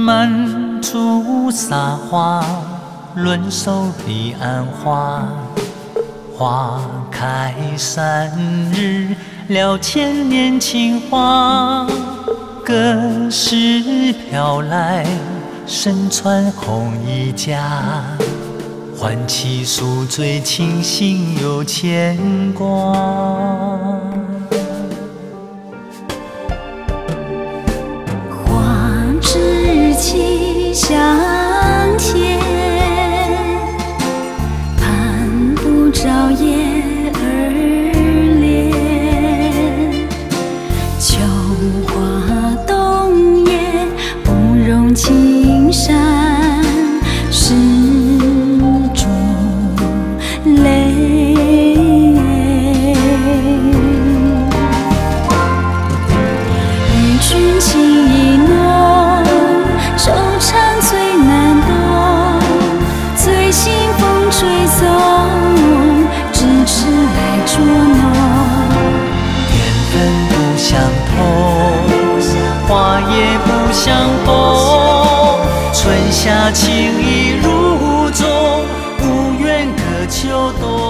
满处撒花，轮手彼岸花。花开3日，了千年情话。各式飘来，身穿红衣甲，唤起宿醉清醒又牵挂。 花枝气相牵，盼不着叶儿怜。秋花冬叶，不容青山湿竹泪。与君情意浓，惆怅最难懂。醉醒风吹送，咫尺来捉弄。 缘分不相同，花也不相逢。春夏情意如钟，无缘隔秋冬。